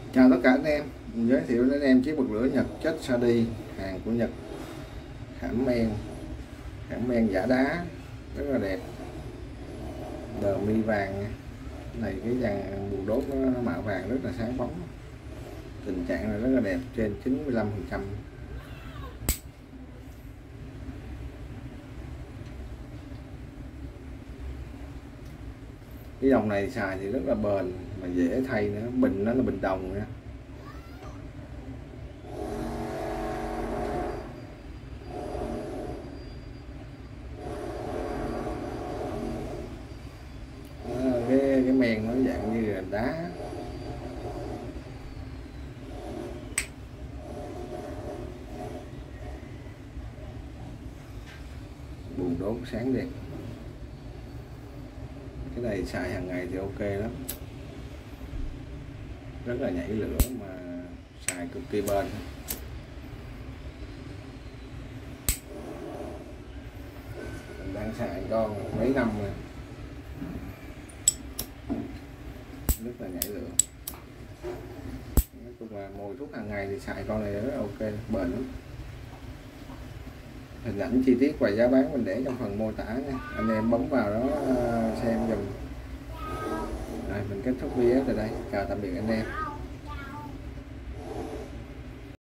Chào tất cả anh em, mình giới thiệu đến anh em chiếc bật lửa Nhật chất Sadi, hàng của Nhật, khảm men giả đá rất là đẹp, đờ mi vàng này, cái dàn buồng đốt nó mạ vàng rất là sáng bóng, tình trạng là rất là đẹp, trên 95%. Cái dòng này xài thì rất là bền mà dễ thay nữa, bình nó là bình đồng nha. Cái men nó dạng như là đá, buồng đốt sáng đẹp. Cái này xài hàng ngày thì ok lắm, rất là nhảy lửa mà xài cực kỳ bền. Mình đang xài con mấy năm rồi, rất là nhảy lửa. Nói chung là mồi thuốc hàng ngày thì xài con này rất là ok, bền lắm. Hình ảnh chi tiết và giá bán mình để trong phần mô tả nha, anh em bấm vào đó xem dùm. Rồi mình kết thúc video tại đây, chào tạm biệt anh em.